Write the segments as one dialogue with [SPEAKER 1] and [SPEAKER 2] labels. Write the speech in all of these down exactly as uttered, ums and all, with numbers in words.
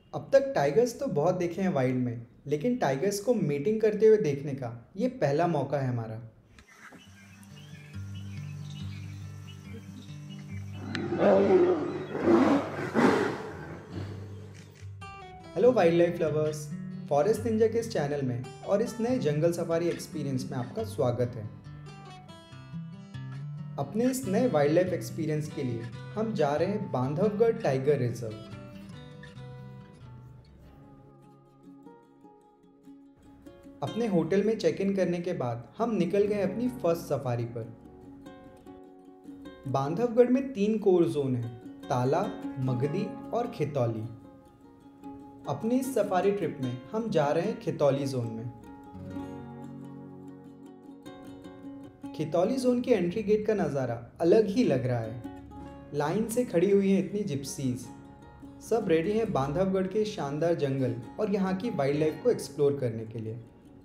[SPEAKER 1] अब तक टाइगर्स तो बहुत देखे हैं वाइल्ड में, लेकिन टाइगर्स को मीटिंग करते हुए देखने का ये पहला मौका है हमारा। Hello wildlife lovers, forest ninja के इस चैनल में और इस नए जंगल सफारी एक्सपीरियंस में आपका स्वागत है। अपने इस नए वाइल्ड लाइफ एक्सपीरियंस के लिए हम जा रहे हैं बांधवगढ़ टाइगर रिजर्व। अपने होटल में चेक इन करने के बाद हम निकल गए अपनी फर्स्ट सफारी पर। बांधवगढ़ में तीन कोर जोन हैं, ताला, मगदी और खितौली। अपनी इस सफारी ट्रिप में हम जा रहे हैं खितौली जोन में। खितौली जोन की एंट्री गेट का नज़ारा अलग ही लग रहा है। लाइन से खड़ी हुई हैं इतनी जिप्सीज, सब रेडी हैं बांधवगढ़ के शानदार जंगल और यहाँ की वाइल्ड लाइफ को एक्सप्लोर करने के लिए।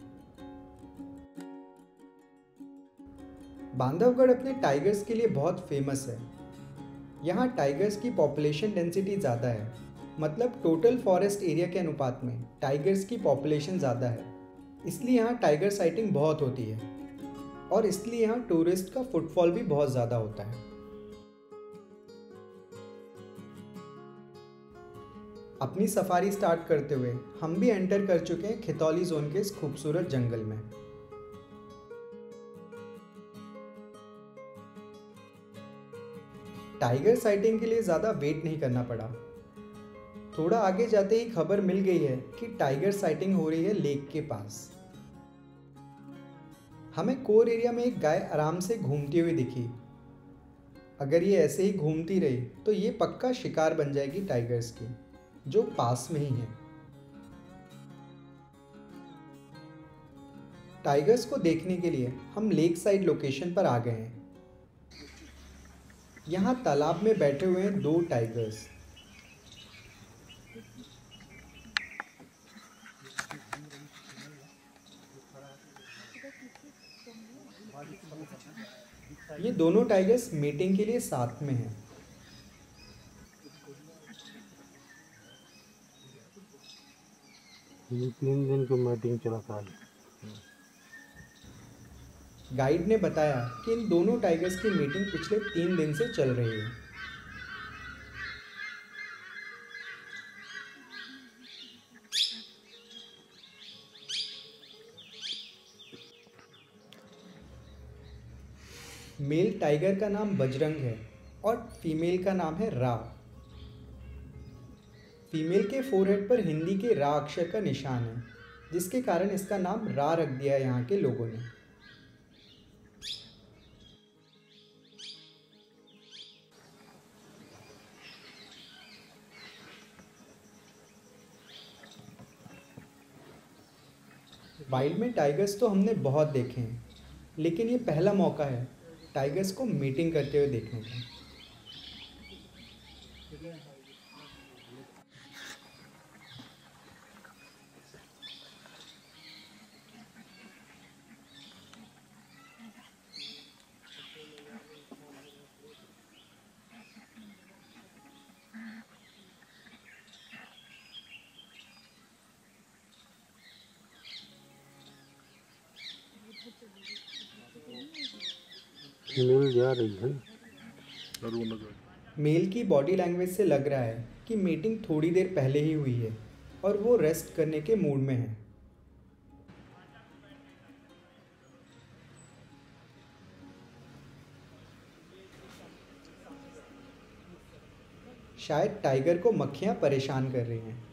[SPEAKER 1] बांधवगढ़ अपने टाइगर्स के लिए बहुत फेमस है। यहाँ टाइगर्स की पॉपुलेशन डेंसिटी ज़्यादा है, मतलब टोटल फॉरेस्ट एरिया के अनुपात में टाइगर्स की पॉपुलेशन ज़्यादा है। इसलिए यहाँ टाइगर साइटिंग बहुत होती है और इसलिए यहाँ टूरिस्ट का फुटफॉल भी बहुत ज़्यादा होता है। अपनी सफारी स्टार्ट करते हुए हम भी एंटर कर चुके हैं खितौली जोन के इस खूबसूरत जंगल में। टाइगर साइटिंग के लिए ज़्यादा वेट नहीं करना पड़ा। थोड़ा आगे जाते ही खबर मिल गई है कि टाइगर साइटिंग हो रही है लेक के पास। हमें कोर एरिया में एक गाय आराम से घूमती हुई दिखी। अगर ये ऐसे ही घूमती रही तो ये पक्का शिकार बन जाएगी टाइगर्स की, जो पास में ही है। टाइगर्स को देखने के लिए हम लेक साइड लोकेशन पर आ गए हैं। यहाँ तालाब में बैठे हुए हैं दो टाइगर्स। ये दोनों टाइगर्स मीटिंग के लिए साथ में हैं।
[SPEAKER 2] ये तीन दिन की मीटिंग चला था।
[SPEAKER 1] गाइड ने बताया कि इन दोनों टाइगर्स की मीटिंग पिछले तीन दिन से चल रही है। मेल टाइगर का नाम बजरंग है और फीमेल का नाम है रा। फीमेल के फोरहेड पर हिंदी के रा अक्षर का निशान है, जिसके कारण इसका नाम रा रख दिया यहाँ के लोगों ने। वाइल्ड में टाइगर्स तो हमने बहुत देखे हैं, लेकिन ये पहला मौका है टाइगर्स को मीटिंग करते हुए देखने का।
[SPEAKER 2] फीमेल जा रही है।
[SPEAKER 1] मेल की बॉडी लैंग्वेज से लग रहा है कि मीटिंग थोड़ी देर पहले ही हुई है और वो रेस्ट करने के मूड में है। शायद टाइगर को मक्खियां परेशान कर रही हैं।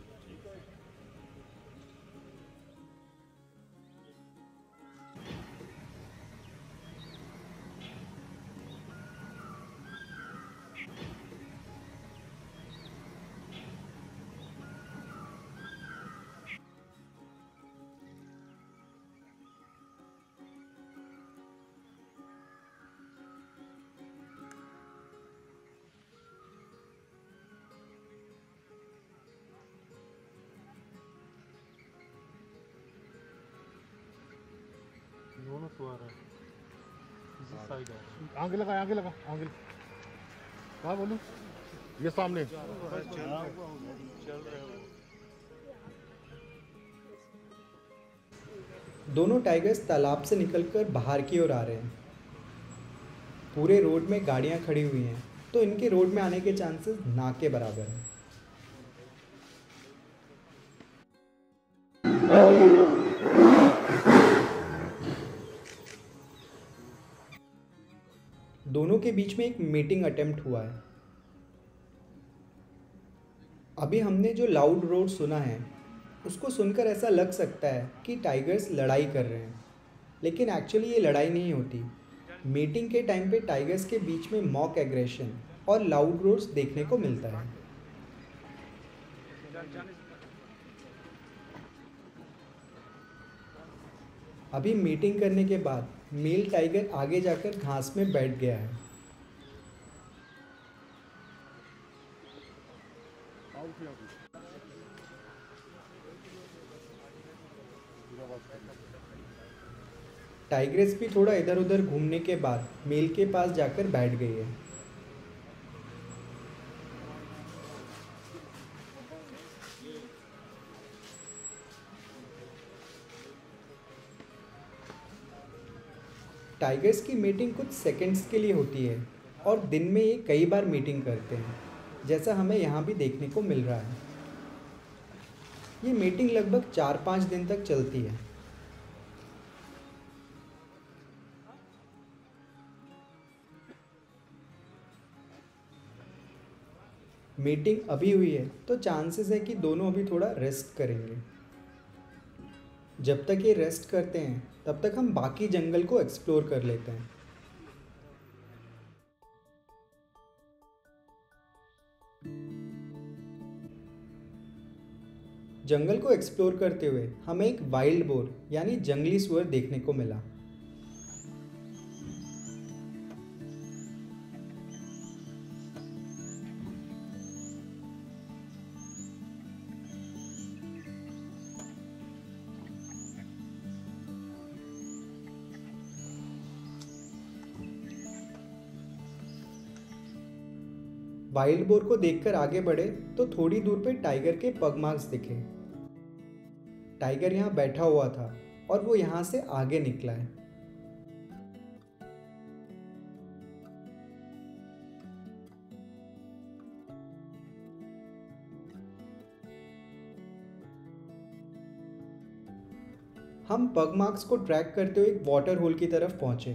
[SPEAKER 2] दोनों तो आ रहा है। इसी साइड है। आगे लगा, आगे लगा, आगे। हाँ बोलूं, ये सामने। चल रहे हो।
[SPEAKER 1] दोनों टाइगर्स तालाब से निकलकर बाहर की ओर आ रहे हैं। पूरे रोड में गाड़ियां खड़ी हुई हैं, तो इनके रोड में आने के चांसेस ना के बराबर हैं। दोनों के बीच में एक मीटिंग अटेम्प्ट हुआ है। अभी हमने जो लाउड रोर सुना है उसको सुनकर ऐसा लग सकता है कि टाइगर्स लड़ाई कर रहे हैं, लेकिन एक्चुअली ये लड़ाई नहीं होती। मीटिंग के टाइम पे टाइगर्स के बीच में मॉक एग्रेशन और लाउड रोर्स देखने को मिलता है। अभी मीटिंग करने के बाद मेल टाइगर आगे जाकर घास में बैठ गया है। टाइग्रेस भी थोड़ा इधर उधर घूमने के बाद मेल के पास जाकर बैठ गई है। टाइगर्स की मीटिंग कुछ सेकंड्स के लिए होती है और दिन में ये कई बार मीटिंग करते हैं, जैसा हमें यहाँ भी देखने को मिल रहा है। ये मीटिंग लगभग चार पाँच दिन तक चलती है। मीटिंग अभी हुई है तो चांसेस है कि दोनों अभी थोड़ा रेस्ट करेंगे। जब तक ये रेस्ट करते हैं तब तक हम बाकी जंगल को एक्सप्लोर कर लेते हैं। जंगल को एक्सप्लोर करते हुए हमें एक वाइल्ड बोर यानी जंगली सुअर देखने को मिला। वाइल्ड बोर को देखकर आगे बढ़े तो थोड़ी दूर पे टाइगर के पग मार्क्स दिखे। टाइगर यहाँ बैठा हुआ था और वो यहाँ से आगे निकला है। हम पग मार्क्स को ट्रैक करते हुए एक वाटर होल की तरफ पहुंचे।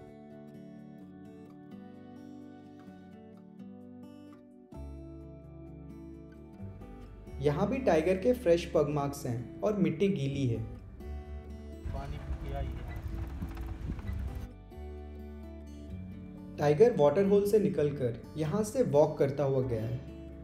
[SPEAKER 1] यहाँ भी टाइगर के फ्रेश पग मार्क्स हैं और मिट्टी गीली है।
[SPEAKER 2] पानी पिया ही है।
[SPEAKER 1] टाइगर वाटर होल से निकलकर यहाँ से वॉक करता हुआ गया है।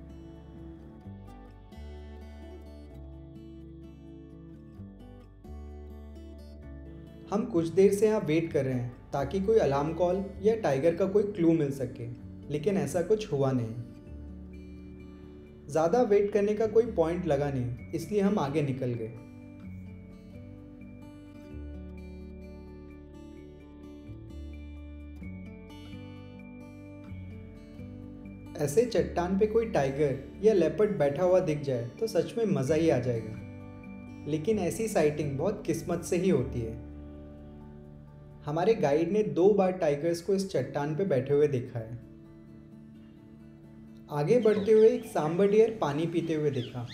[SPEAKER 1] हम कुछ देर से यहाँ वेट कर रहे हैं ताकि कोई अलार्म कॉल या टाइगर का कोई क्लू मिल सके, लेकिन ऐसा कुछ हुआ नहीं। ज़्यादा वेट करने का कोई पॉइंट लगा नहीं, इसलिए हम आगे निकल गए। ऐसे चट्टान पे कोई टाइगर या लेपर्ड बैठा हुआ दिख जाए तो सच में मज़ा ही आ जाएगा, लेकिन ऐसी साइटिंग बहुत किस्मत से ही होती है। हमारे गाइड ने दो बार टाइगर्स को इस चट्टान पे बैठे हुए देखा है। आगे बढ़ते हुए एक सांबर डियर पानी पीते हुए दिखा।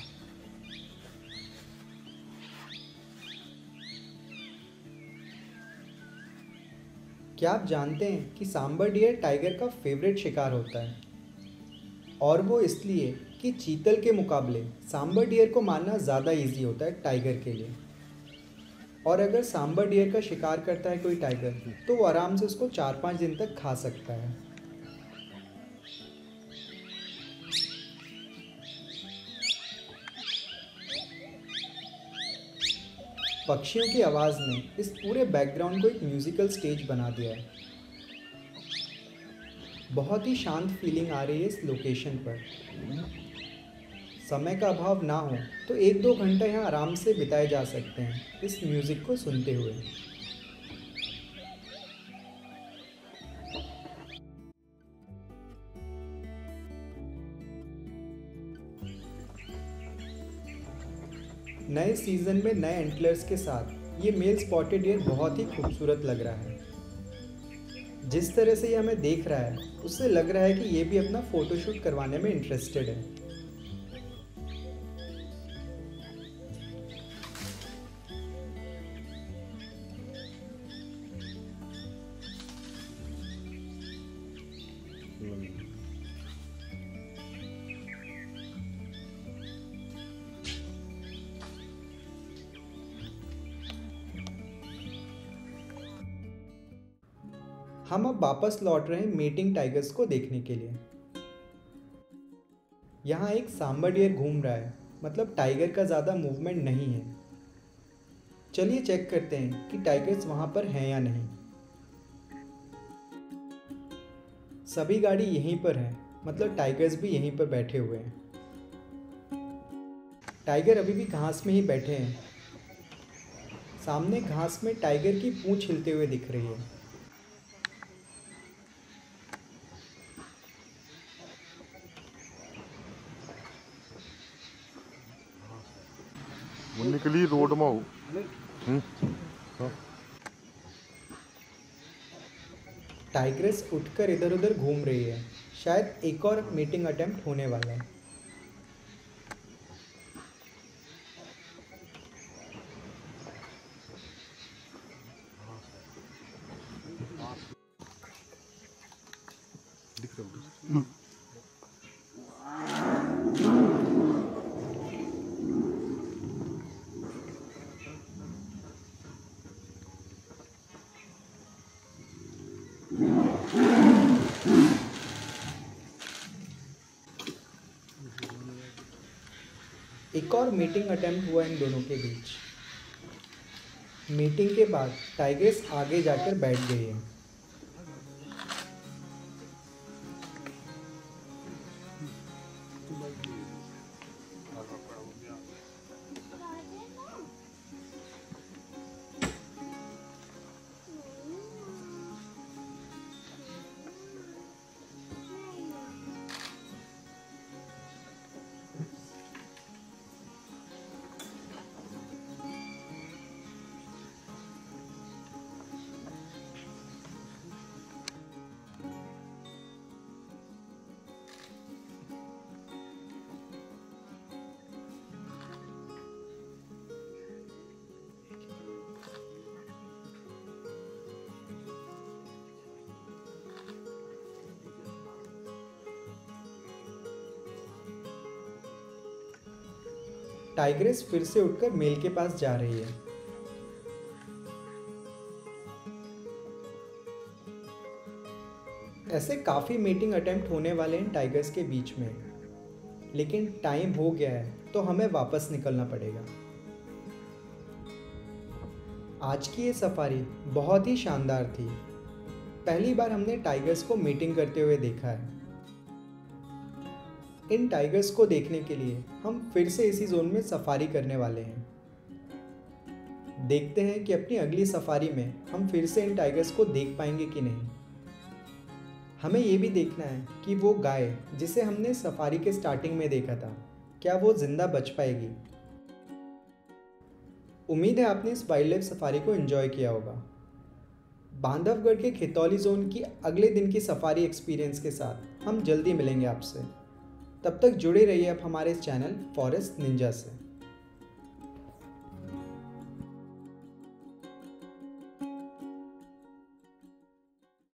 [SPEAKER 1] क्या आप जानते हैं कि सांबर डियर टाइगर का फेवरेट शिकार होता है, और वो इसलिए कि चीतल के मुकाबले सांबर डियर को मारना ज़्यादा इजी होता है टाइगर के लिए। और अगर सांबर डियर का शिकार करता है कोई टाइगर तो वो आराम से उसको चार पाँच दिन तक खा सकता है। पक्षियों की आवाज़ ने इस पूरे बैकग्राउंड को एक म्यूजिकल स्टेज बना दिया है। बहुत ही शांत फीलिंग आ रही है इस लोकेशन पर। समय का अभाव ना हो तो एक दो घंटे यहाँ आराम से बिताए जा सकते हैं इस म्यूज़िक को सुनते हुए। नए सीजन में नए एंटलर्स के साथ ये मेल स्पॉटेड डियर बहुत ही खूबसूरत लग रहा है। जिस तरह से ये हमें देख रहा है उससे लग रहा है कि ये भी अपना फ़ोटोशूट करवाने में इंटरेस्टेड है। हम अब वापस लौट रहे हैं मेटिंग टाइगर्स को देखने के लिए। यहाँ एक सांबर डियर घूम रहा है, मतलब टाइगर का ज़्यादा मूवमेंट नहीं है। चलिए चेक करते हैं कि टाइगर्स वहाँ पर हैं या नहीं। सभी गाड़ी यहीं पर हैं, मतलब टाइगर्स भी यहीं पर बैठे हुए हैं। टाइगर अभी भी घास में ही बैठे हैं। सामने घास में टाइगर की पूंछ हिलते हुए दिख रही है।
[SPEAKER 2] वो निकली रोड में हो।
[SPEAKER 1] टाइग्रेस उठकर इधर उधर घूम रही है। शायद एक और मीटिंग अटेम्प्ट होने वाला है।
[SPEAKER 2] दिख रहा है।
[SPEAKER 1] एक और मीटिंग अटेम्प्ट हुआ इन दोनों के बीच। मीटिंग के बाद टाइग्रेस आगे जाकर बैठ गई है। टाइग्रेस फिर से उठकर मेल के पास जा रही है। ऐसे काफ़ी मीटिंग अटेम्प्ट होने वाले हैं टाइगर्स के बीच में, लेकिन टाइम हो गया है तो हमें वापस निकलना पड़ेगा। आज की ये सफारी बहुत ही शानदार थी। पहली बार हमने टाइगर्स को मीटिंग करते हुए देखा है। इन टाइगर्स को देखने के लिए हम फिर से इसी जोन में सफारी करने वाले हैं। देखते हैं कि अपनी अगली सफारी में हम फिर से इन टाइगर्स को देख पाएंगे कि नहीं। हमें ये भी देखना है कि वो गाय जिसे हमने सफारी के स्टार्टिंग में देखा था, क्या वो जिंदा बच पाएगी। उम्मीद है आपने इस वाइल्ड लाइफ सफारी को एंजॉय किया होगा। बांधवगढ़ के खितौली जोन की अगले दिन की सफारी एक्सपीरियंस के साथ हम जल्दी मिलेंगे आपसे। तब तक जुड़े रहिए आप हमारे इस चैनल फॉरेस्ट निंजा से।